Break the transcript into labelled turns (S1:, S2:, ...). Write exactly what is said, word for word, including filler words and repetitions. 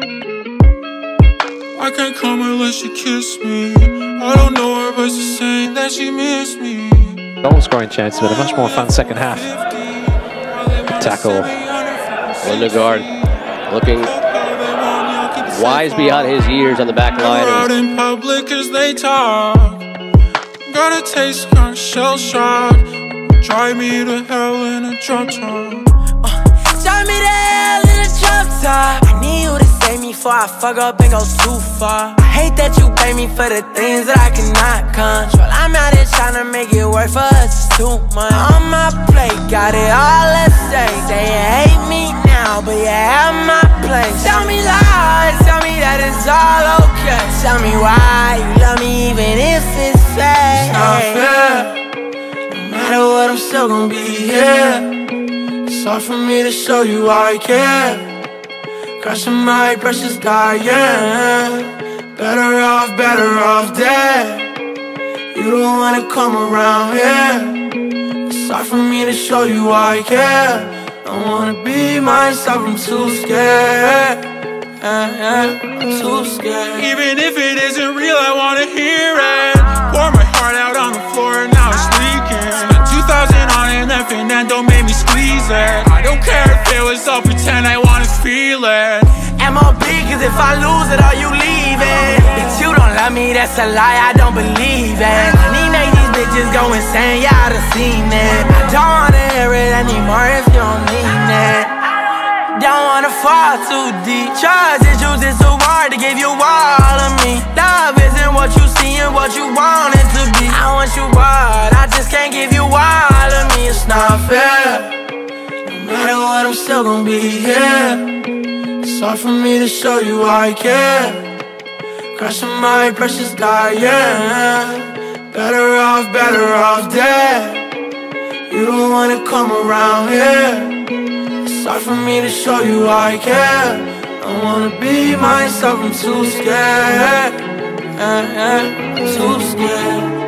S1: I can't come unless she kiss me. I don't know her, but she's saying that she missed me.
S2: Goal scoring chance, but a much more fun second half. Good tackle.
S3: Lundegard looking wise beyond his years on the back line.
S1: Out in public as they talk. Got a taste, kind of shell shock. Drive me to hell in a drop top.
S4: Drive me to hell in a drop top. I need you to save me before I fuck up and go too far. I hate that you pay me for the things that I cannot control. I'm out here trying to make it work for us, it's too much. On my plate, got it all at stake. Say you hate me now, but you have my place. Tell me lies, tell me that it's all okay. Tell me why you love me even if it's fake.
S1: It's not fair. No matter what, I'm still gonna be here. It's hard for me to show you I care. Crushing my precious dying. Better off, better off dead. You don't wanna come around here. It's hard for me to show you I care. Don't wanna be myself, I'm too scared. I'm too scared. Even if it isn't real, I wanna hear it. Pour my heart out on the floor, now it's leaking. Spent two thousand on an F and then don't make me squeeze it. I don't care if it was all pretend, I wanna feel it.
S4: M O B, cause if I lose it, are you leaving? Bitch, you don't love me, that's a lie, I don't believe it. Honey, make these bitches go insane, y'all done seen it. I don't wanna hear it anymore if you don't mean it. Don't wanna fall too deep. Trust issues, it's so hard to give you all of me. Love isn't what you see and what you want it to be. I want you all, I just can't give you all of me. It's not fair.
S1: No matter what, I'm still gonna be here. It's hard for me to show you I care. Crushing my precious dying. Better off, better off dead. You don't wanna come around here. It's hard for me to show you I care. I wanna be myself, I'm too scared. Too scared.